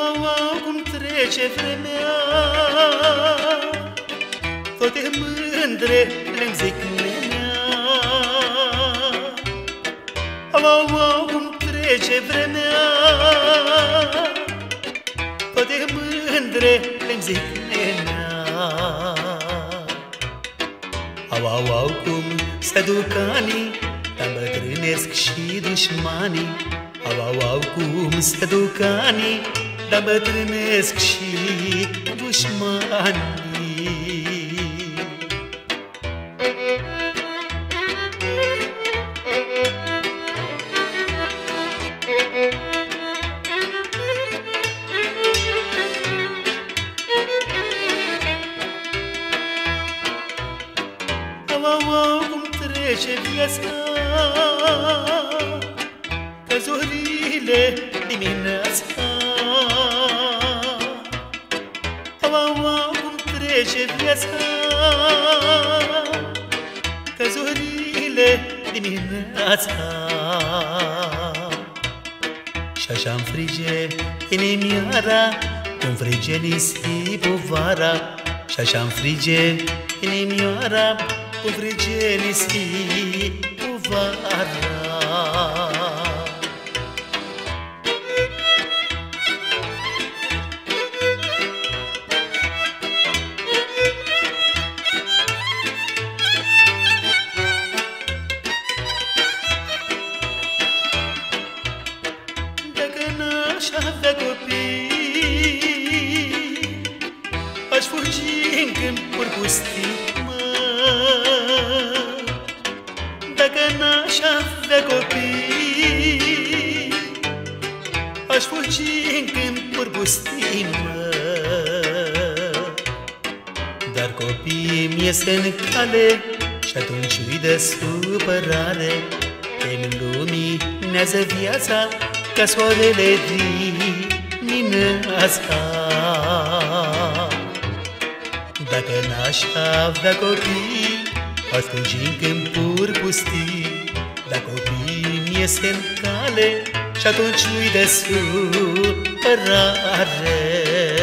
au, au, cum trece vremea, toate mândre le-mi zic nenea. Au, au, au, cum trece vremea, toate mândre le-mi zic nenea. Au, au, au, cum se duc anii, dar îmbătrânesc și dușmanii. Au, au, au, cum se duc anii, dar îmbătrânesc și dușmanii. Au, au, au, cum trece viața, ca zorile dimineața. Au, au, au, cum trece viața, ca zorile dimineața. Și așa-mi frige inimioara, cum frige nisipul vara. Și așa-mi frige inimioara, cum frige nisipul vara. Dacă n-aș avea copii, aș fugi în câmpuri pustii, mă. Dacă n-aș avea copii, aș fugi în câmpuri pustii, mă. Dar copiii mi iese în cale și atunci ui de supărare, că-mi luminează viața ca soarele dimineața. Dacă n-aș avea copii, aș fugi în câmpuri pustii. Dar copiii mi iese în cale și atunci nu-i de supărare.